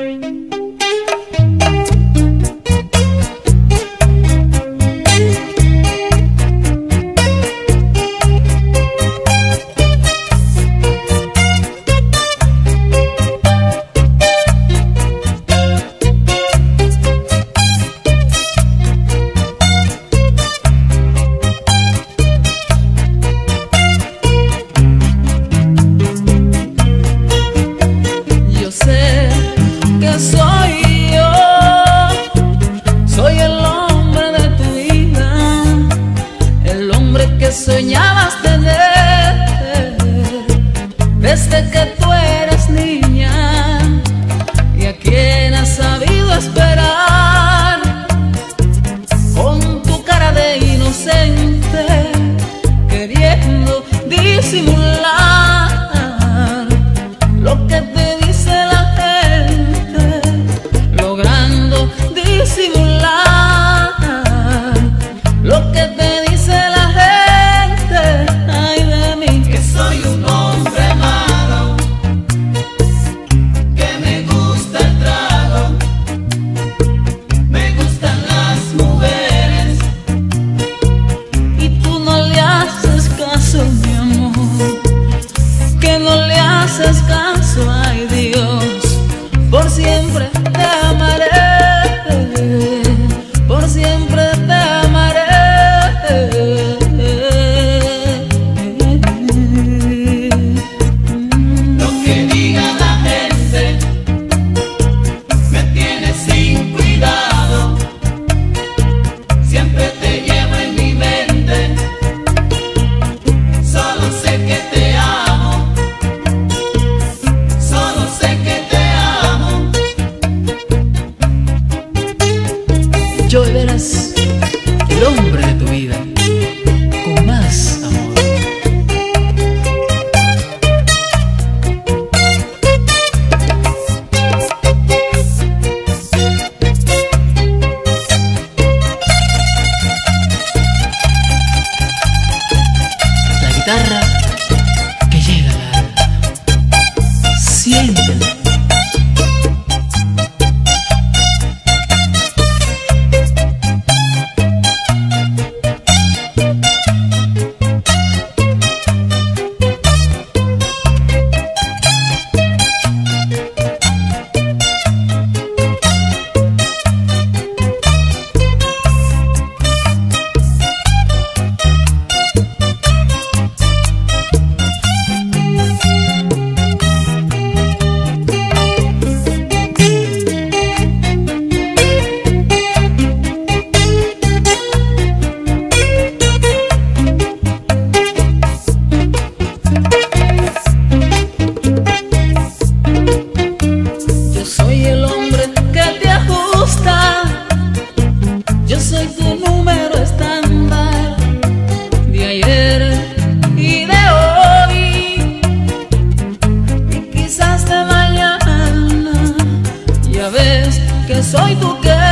Soñabas tener desde que tú eras niña, y a quien has sabido esperar con tu cara de inocente, queriendo disimular lo que te dice la gente, logrando disimular lo que te dice la gente. Descanso, ay Dios, por siempre te amaré, por siempre te amaré. Lo que diga la gente me tiene sin cuidado, siempre te llevo en mi mente, solo sé que te amo. Yo verás el hombre de tu vida con más amor. La guitarra que llega al alma, siéntela. Yo soy tu número estándar de ayer y de hoy, y quizás de mañana. Ya ves que soy tu que